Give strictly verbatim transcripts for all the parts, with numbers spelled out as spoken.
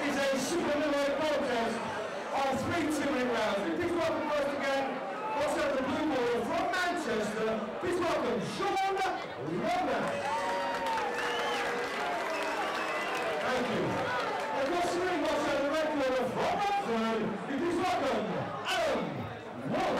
is a super middleweight contest of three two-minute rounds. Please welcome first again, also the blue ball from Manchester. Please welcome Sean Lomas. Thank you. And across the ring, also the red corner from Oxford. Please welcome Adam Woolf.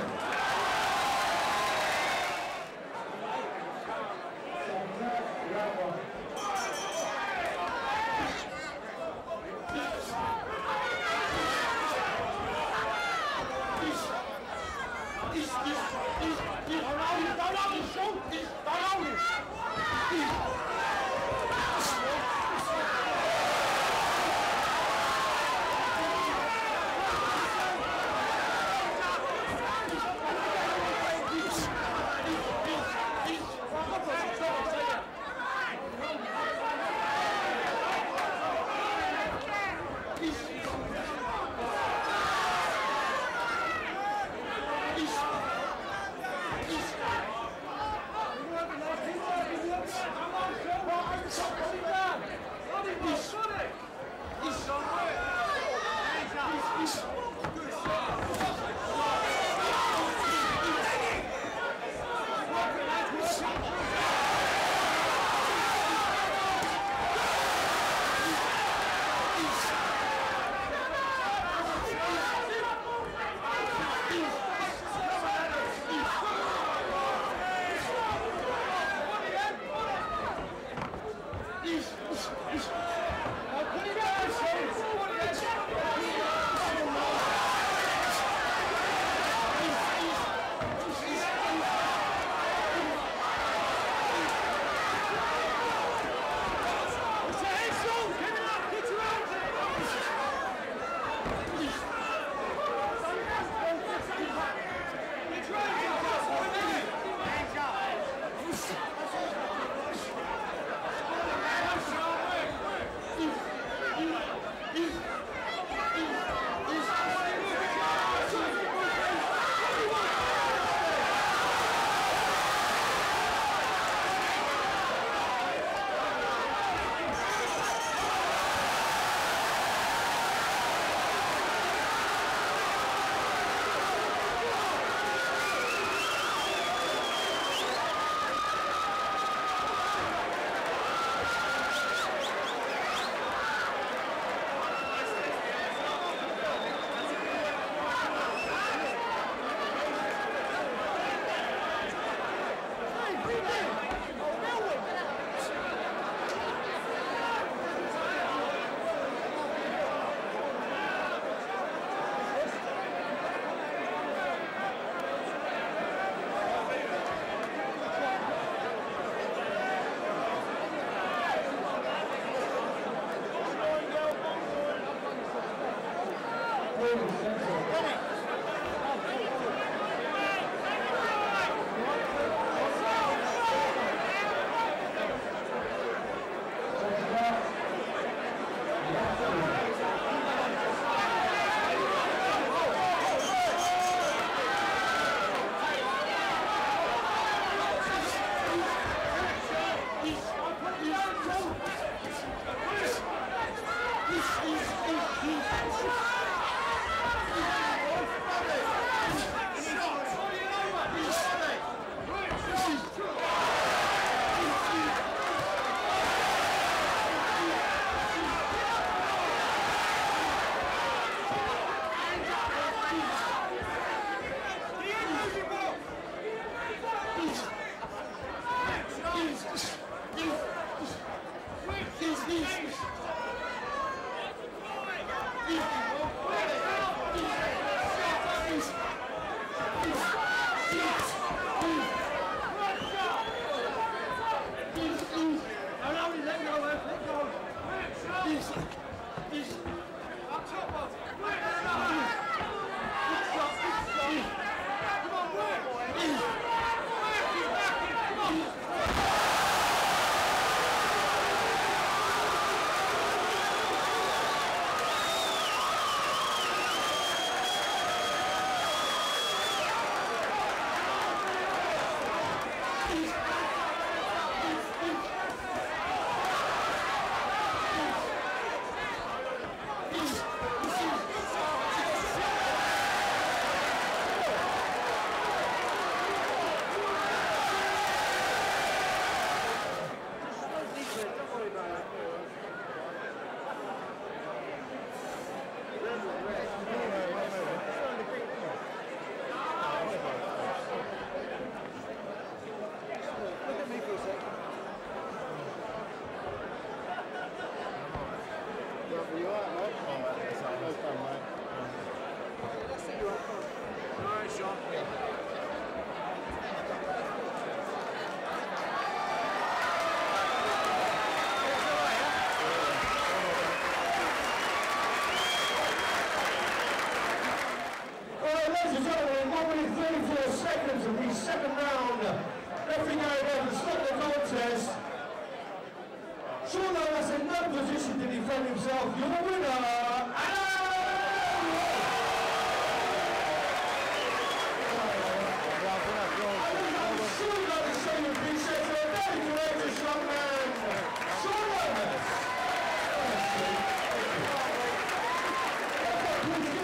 Ladies and gentlemen, one minute thirty-four seconds of the second round. Referee going over to stop the contest. Sean Lomas in no position to defend himself. Your winner, Adam I'm sure you'd like to show your appreciation to a very courageous young man, Sean Lomas.